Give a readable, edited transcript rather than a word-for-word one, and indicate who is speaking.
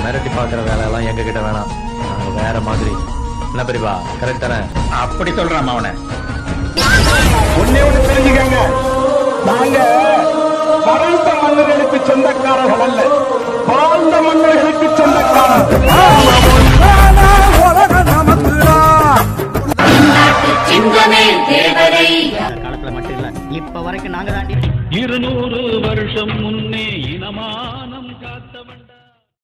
Speaker 1: மிரட்டி பாக்குற வேலை எல்லாம் எங்க கிட்ட வேணாம். நாங்க வேற மாதிரி. என்ன பெரியப்பா, கரெக்ட் தானே?
Speaker 2: அப்படி சொல்றான் அவனை.
Speaker 3: ஒன்னே ஒண்ணு தெரிஞ்சுக்கங்க, நாங்க மறைந்த மன்னர்களுக்கு சொந்தக்காரர்கள் அல்ல, வாழ்ந்த மன்னர்களுக்கு சொந்தக்காரர்கள்.
Speaker 4: காலத்துல மட்டும் இல்ல, இப்ப வரைக்கும் நாங்க தாண்டி
Speaker 2: 200 வருஷம் முன்னே இனமானம் காத்தவன்.